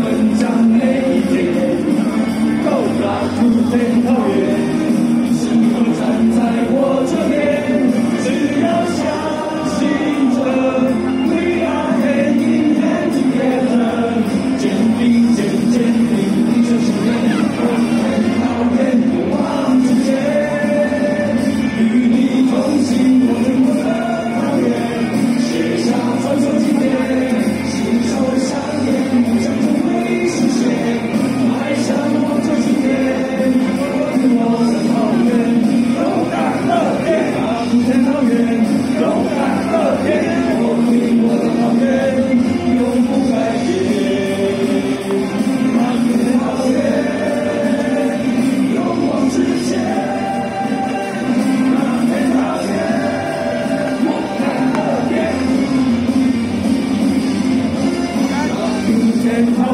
们将每一天都让普天桃源，星河站在我这边，只要相信着 We are hand in hand together， 坚定坚定地球信念，普天桃源勇往直前，与你同行，我的桃源，写下传说经典，携手相沿，梦想终会实现，迈向梦中今天，我的桃源，勇敢乐天，普天桃源，勇敢乐天，我的桃源，永不改变，普天桃源，勇往直前，普天桃源，勇敢乐天，普天桃